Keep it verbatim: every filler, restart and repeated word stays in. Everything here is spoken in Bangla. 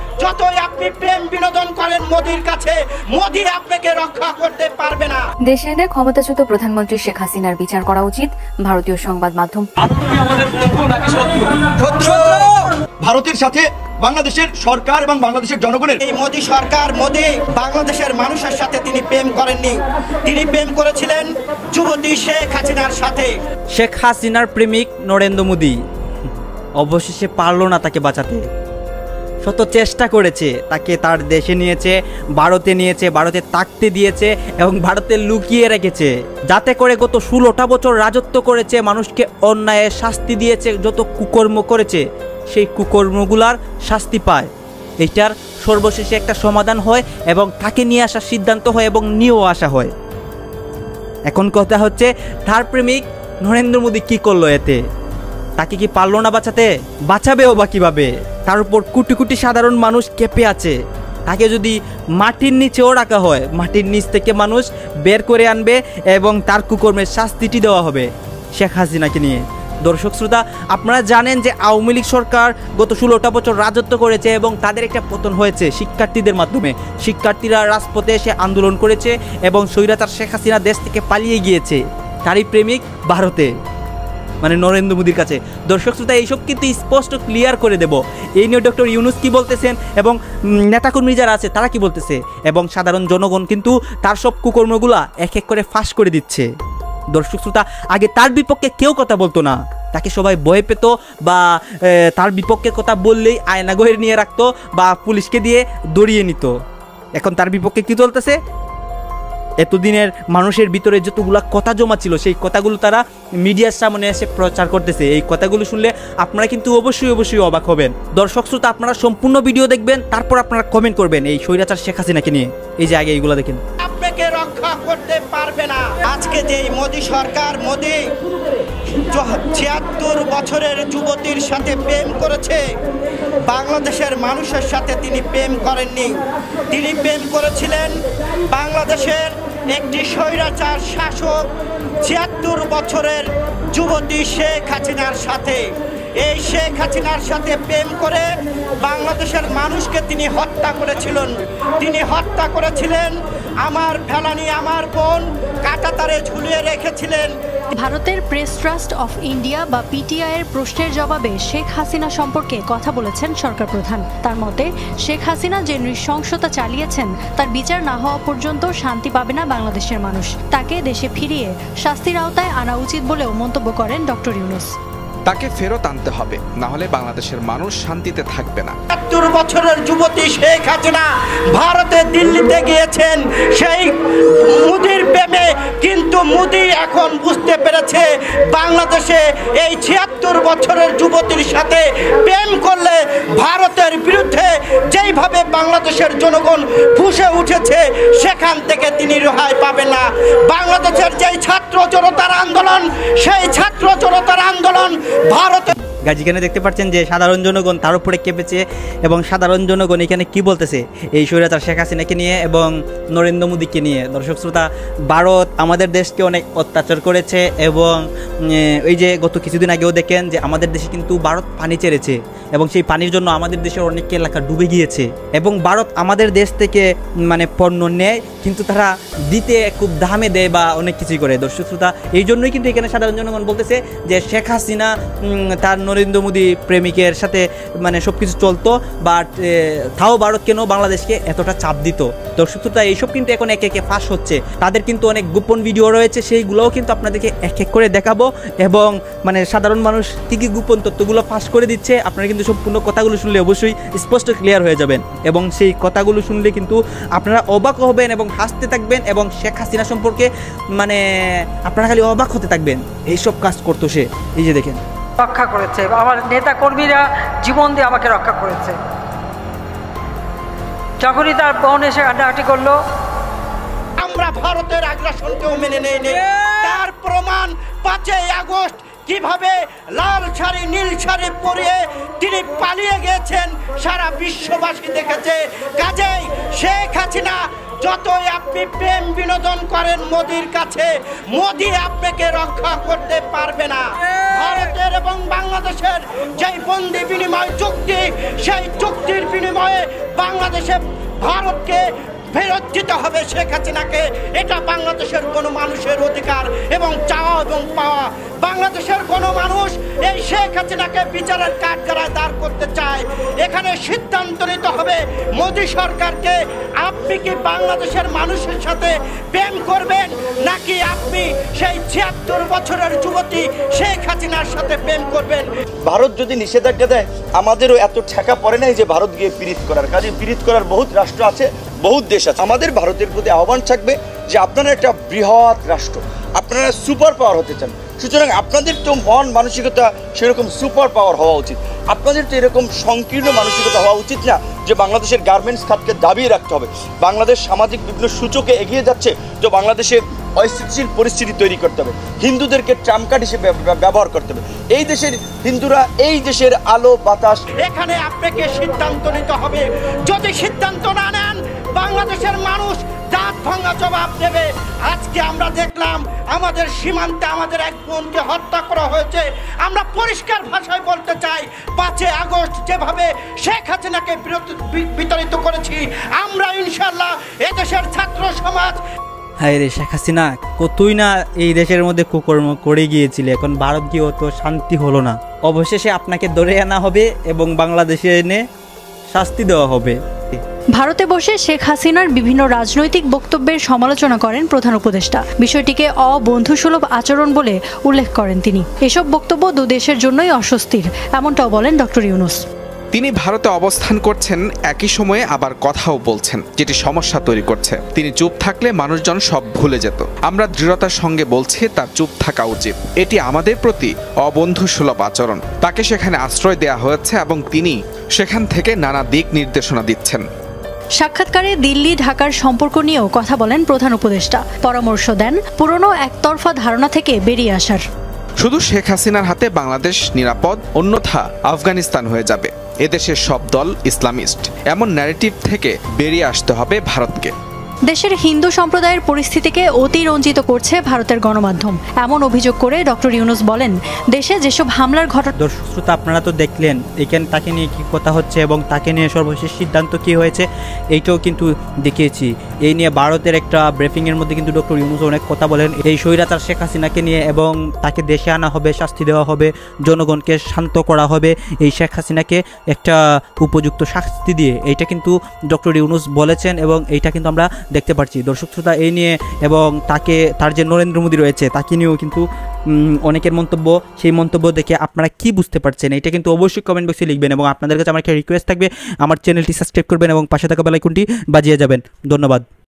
যতই আপনি প্রেম বিনোদন করেন মোদির কাছে, মোদি আপনাকে রক্ষা করতে পারবে না। দেশে এনে ক্ষমতাচ্যুত প্রধানমন্ত্রী শেখ হাসিনার বিচার করা উচিত, ভারতীয় সংবাদ মাধ্যম। ভারতের সাথে বাংলাদেশের সরকার এবং বাংলাদেশের জনগণের এই মোদি সরকার, মোদি বাংলাদেশের মানুষের সাথে তিনি প্রেম করেননি, তিনি প্রেম করেছিলেন যুবতী শেখ হাসিনার সাথে। শেখ হাসিনার প্রেমিক নরেন্দ্র মোদি অবশেষে পারল না তাকে বাঁচাতে। শত চেষ্টা করেছে, তাকে তার দেশে নিয়েছে, ভারতে নিয়েছে, ভারতে থাকতে দিয়েছে এবং ভারতে লুকিয়ে রেখেছে, যাতে করে গত ষোলোটা বছর রাজত্ব করেছে, মানুষকে অন্যায়ের শাস্তি দিয়েছে, যত কুকর্ম করেছে সেই কুকর্মগুলার শাস্তি পায়। এটার সর্বশেষে একটা সমাধান হয় এবং তাকে নিয়ে আসার সিদ্ধান্ত হয় এবং নিয়েও আসা হয়। এখন কথা হচ্ছে তার প্রেমিক নরেন্দ্র মোদি কি করলো এতে? তাকে কি পারলো না বাঁচাতে? বাঁচাবেও বা কিভাবে? তার উপর কোটি কোটি সাধারণ মানুষ কেঁপে আছে। তাকে যদি মাটির নিচেও রাখা হয়, মাটির নিচ থেকে মানুষ বের করে আনবে এবং তার কুকর্মের শাস্তিটি দেওয়া হবে শেখ হাসিনাকে নিয়ে। দর্শক শ্রোতা, আপনারা জানেন যে আওয়ামী লীগ সরকার গত ষোলোটা বছর রাজত্ব করেছে এবং তাদের একটা পতন হয়েছে শিক্ষার্থীদের মাধ্যমে। শিক্ষার্থীরা রাজপথে এসে আন্দোলন করেছে এবং স্বৈরাচার শেখ হাসিনা দেশ থেকে পালিয়ে গিয়েছে তারই প্রেমিক ভারতে, মানে নরেন্দ্র মোদির কাছে। দর্শক শ্রোতা, এইসব কিন্তু স্পষ্ট ক্লিয়ার করে দেব। এই নিয়ে ডক্টর ইউনূস কি বলতেছেন এবং নেতাকর্মী যারা আছে তারা কি বলতেছে এবং সাধারণ জনগণ কিন্তু তার সব কুকর্মগুলা এক এক করে ফাঁস করে দিচ্ছে। দর্শক শ্রোতা, আগে তার বিপক্ষে কেউ কথা বলতো না, তাকে সবাই ভয় পেত বা তার বিপক্ষে কথা বললেই আয়নাঘরে নিয়ে রাখতো বা পুলিশকে দিয়ে দড়িয়ে নিত। এখন তার বিপক্ষে কি চলতেছে? এতদিনের মানুষের ভিতরে যতগুলা কথা জমা ছিল সেই কথাগুলো তারা মিডিয়ার সামনে এসে প্রচার করতেছে। এই কথাগুলো শুনলে আপনারা কিন্তু অবশ্যই অবশ্যই অবাক হবেন। দর্শক শ্রোতা, আপনারা সম্পূর্ণ ভিডিও দেখবেন, তারপর আপনারা কমেন্ট করবেন এই স্বৈরাচার শেখ হাসিনাকে নিয়ে। এই যে আগে এইগুলো দেখেন। আপনাকে রক্ষা করতে পারবে না। আজকে যে মোদি সরকার, মোদি ছিয়াত্তর বছরের যুবতীর সাথে প্রেম করেছে, বাংলাদেশের মানুষের সাথে তিনি প্রেম করেননি। তিনি প্রেম করেছিলেন বাংলাদেশের একটি স্বৈরাচার শাসক ছিয়াত্তর বছরের যুবতী শেখ হাসিনার সাথে। এই শেখ হাসিনার সাথে প্রেম করে বাংলাদেশের মানুষকে তিনি হত্যা করেছিলেন। তিনি হত্যা করেছিলেন, আমার ফেলানি আমার বোন কাঁটাতারে ঝুলিয়ে রেখেছিলেন। ভারতের প্রেস ট্রাস্ট অফ ইন্ডিয়া বা পিটিআই এর প্রশ্নের জবাবে শেখ হাসিনা সম্পর্কে কথা বলেছেন সরকার প্রধান। তার মতে, শেখ হাসিনা যে নৃশংসতা চালিয়েছেন তার বিচার না হওয়া পর্যন্ত শান্তি পাবে না বাংলাদেশের মানুষ। তাকে দেশে ফিরিয়ে শাস্তির আওতায় আনা উচিত বলেও মন্তব্য করেন ডক্টর ইউনূস। তাকে ফেরত আনতে হবে, না হলে বাংলাদেশের মানুষ শান্তিতে থাকবে না। সত্তর বছরের যুবতী শেখ হাসিনা ভারতে দিল্লিতে গিয়েছেন সেই মোদির প্রেমে, কিন্তু মোদি এখন বুঝতে পেরেছে বাংলাদেশে এই ছিয়াত্তর বছরের যুবতীর সাথে প্রেম করলে ভারতের বিরুদ্ধে যেইভাবে বাংলাদেশের জনগণ ফুঁসে উঠেছে সেখান থেকে তিনি রেহাই পাবেন না। বাংলাদেশের যেই ছাত্র জনতার আন্দোলন, সেই ছাত্র জনতার আন্দোলন ভারতে যেখানে দেখতে পাচ্ছেন যে সাধারণ জনগণ তার উপরে কেঁপেছে এবং সাধারণ জনগণ এখানে কি বলতেছে এই স্বৈরাচার শেখ হাসিনাকে নিয়ে এবং নরেন্দ্র মোদীকে নিয়ে। দর্শক শ্রোতা, ভারত আমাদের দেশকে অনেক অত্যাচার করেছে এবং এই যে গত কিছুদিন আগেও দেখেন যে আমাদের দেশে কিন্তু ভারত পানি ছেড়েছে এবং সেই পানির জন্য আমাদের দেশের অনেক এলাকা ডুবে গিয়েছে এবং ভারত আমাদের দেশ থেকে মানে পণ্য নেয় কিন্তু তারা দিতে খুব দামে দেয় বা অনেক কিছুই করে। দর্শক শ্রোতা, এই জন্যই কিন্তু এখানে সাধারণ জনগণ বলতেছে যে শেখ হাসিনা তার নরেন্দ্র মোদী প্রেমিকের সাথে মানে সব কিছু চলতো, বাট তাও ভারত কেন বাংলাদেশকে এতটা চাপ দিত। দর্শক শ্রোতা, এইসব কিন্তু এখন একে একে ফাঁস হচ্ছে। তাদের কিন্তু অনেক গোপন ভিডিও রয়েছে, সেইগুলোও কিন্তু আপনাদেরকে এক এক করে দেখাবো এবং মানে সাধারণ মানুষ কী কী গোপন তথ্যগুলো ফাঁস করে দিচ্ছে আপনারা কিন্তু সম্পূর্ণ কথাগুলো শুনলে অবশ্যই স্পষ্ট ক্লিয়ার হয়ে যাবেন এবং সেই কথাগুলো শুনলে কিন্তু আপনারা অবাক হবেন এবং হাসতে থাকবেন এবং শেখ হাসিনা সম্পর্কে মানে আপনারা খালি অবাক হতে থাকবেন। এইসব কাজ করতো সে, এই যে দেখেন রক্ষা করেছে, আমার নেতা কর্মীরা জীবন দিয়ে আমাকে রক্ষা করেছে। যখনই তার বোন এসে কান্নাকাটি করলো, আমরা ভারতের আগ্রাসনকেও মেনে নেই। তার প্রমাণ পাঁচই আগস্ট কিভাবে লাল শাড়ি নীল শাড়ি পরিয়ে তিনি পালিয়ে গেছেন সারা বিশ্ববাসী দেখেছে। কাজেই শেখ হাসিনা যতই আপনি প্রেম বিনোদন করেন মোদির কাছে, মোদি আপনাকে রক্ষা করতে পারবে না। ভারতের এবং বাংলাদেশের যেই বন্দি বিনিময় চুক্তি, সেই চুক্তির বিনিময়ে বাংলাদেশে ভারতকে ফেরত দিতে হবে শেখ হাসিনাকে। এটা বাংলাদেশের কোনো মানুষের অধিকার এবং চাওয়া এবং পাওয়া। বাংলাদেশের কোনো মানুষ এই শেখ হাসিনাকে বিচারের কাঠগড়ায় দাঁড় করতে চায়। এখানে সিদ্ধান্ত নিতে হবে মোদী সরকারকে, আপনি কি বাংলাদেশের মানুষের সাথে প্রেম করবেন, নাকি আপনি সেই ছিয়াত্তর বছরের যুবতী শেখ হাসিনার সাথে প্রেম করবেন। ভারত যদি নিষেধাজ্ঞা দেয়, আমাদেরও এত ঠেকা পড়ে নাই যে ভারত গিয়ে পীড়িত করার কাজে। পীড়িত করার বহুত রাষ্ট্র আছে, বহুত দেশ আছে। আমাদের ভারতের প্রতি আহ্বান থাকবে যে আপনারা একটা বৃহৎ রাষ্ট্র, আপনারা সুপার পাওয়ার হতে চান, সুতরাং আপনাদের তো মন মানসিকতা সেরকম সুপার পাওয়ার হওয়া উচিত। আপনাদের তো এরকম সংকীর্ণ মানসিকতা হওয়া উচিত না যে বাংলাদেশের গার্মেন্টস খাতকে দাবিয়ে রাখতে হবে। বাংলাদেশ সামাজিক বিভিন্ন সূচকে এগিয়ে যাচ্ছে, তো বাংলাদেশে অস্থিতিশীল পরিস্থিতি তৈরি করতে হবে, হিন্দুদেরকে ট্রামকার্ড হিসেবে ব্যবহার করতে হবে। এই দেশের হিন্দুরা এই দেশের আলো বাতাস। এখানে আপনাকে সিদ্ধান্ত নিতে হবে। যদি সিদ্ধান্ত না নেন, বাংলাদেশের মানুষ দাঁত ভাঙা জবাব দেবে। আজকে আমরা দেখলাম আমাদের সীমান্তে আমাদের এক বোনকে হত্যা করা হয়েছে। আমরা পরিষ্কার ভাষায় বলতে চাই, পাঁচই আগস্ট যেভাবে শেখ হাসিনাকে বিতাড়িত করেছি, আমরা ইনশাল্লাহ এদেশের ছাত্র সমাজ। হায় রে, শেখ হাসিনা কতই না এই দেশের মধ্যে কুকর্ম করে গিয়েছিল, এখন ভারত গিয়েও তো শান্তি হলো না। অবশেষে আপনাকে ধরে আনা হবে এবং বাংলাদেশে এনে শাস্তি দেওয়া হবে। ভারতে বসে শেখ হাসিনার বিভিন্ন রাজনৈতিক বক্তব্যের সমালোচনা করেন প্রধান উপদেষ্টা। বিষয়টিকে অবন্ধুসুলভ আচরণ বলে উল্লেখ করেন তিনি। এসব বক্তব্য দু দেশের জন্যই অস্বস্তির, এমনটাও বলেন ডক্টর ইউনূস। তিনি ভারতে অবস্থান করছেন, একই সময়ে আবার কথাও বলছেন, যেটি সমস্যা তৈরি করছে। তিনি চুপ থাকলে মানুষজন সব ভুলে যেত। আমরা দৃঢ়তার সঙ্গে বলছি তার চুপ থাকা উচিত। এটি আমাদের প্রতি অবন্ধুসুলভ আচরণ। তাকে সেখানে আশ্রয় দেওয়া হয়েছে এবং তিনি সেখান থেকে নানা দিক নির্দেশনা দিচ্ছেন। সাক্ষাৎকারে দিল্লি ঢাকার সম্পর্ক নিয়েও কথা বলেন প্রধান উপদেষ্টা। পরামর্শ দেন পুরনো একতরফা ধারণা থেকে বেরিয়ে আসার। শুধু শেখ হাসিনার হাতে বাংলাদেশ নিরাপদ, অন্যথা আফগানিস্তান হয়ে যাবে। এদেশের সব দল ইসলামিস্ট, এমন ন্যারেটিভ থেকে বেরিয়ে আসতে হবে ভারতকে। দেশের হিন্দু সম্প্রদায়ের পরিস্থিতিকে অতিরঞ্জিত করছে ভারতের গণমাধ্যম, এমন অভিযোগ করে ডক্টর ইউনূস বলেন, দেশে যেসব হামলার ঘটনা। দর্শক শ্রোতা, আপনারা তো দেখলেন এখানে তাকে নিয়ে কি কথা হচ্ছে এবং তাকে নিয়ে সর্বশেষ সিদ্ধান্ত কি হয়েছে এইটাও কিন্তু দেখিয়েছি। এই নিয়ে ভারতের একটা ব্রিফিংয়ের মধ্যে কিন্তু ডক্টর ইউনূস অনেক কথা বলেন এই স্বৈরাচার শেখ হাসিনাকে নিয়ে, এবং তাকে দেশে আনা হবে, শাস্তি দেওয়া হবে, জনগণকে শান্ত করা হবে, এই শেখ হাসিনাকে একটা উপযুক্ত শাস্তি দিয়ে। এইটা কিন্তু ডক্টর ইউনূস বলেছেন এবং এইটা কিন্তু আমরা দেখতে পাচ্ছি। দর্শক শ্রোতা, এই নিয়ে এবং তাকে তার যে নরেন্দ্র মোদী রয়েছে তাকে নিয়েও কিন্তু অনেকের মন্তব্য, সেই মন্তব্য দেখে আপনারা কি বুঝতে পারছেন এটা কিন্তু অবশ্যই কমেন্ট বক্সে লিখবেন। এবং আপনাদের কাছে আমার একটা রিকোয়েস্ট থাকবে, আমার চ্যানেলটি সাবস্ক্রাইব করবেন এবং পাশে থাকা বেল আইকনটি বাজিয়ে যাবেন। ধন্যবাদ।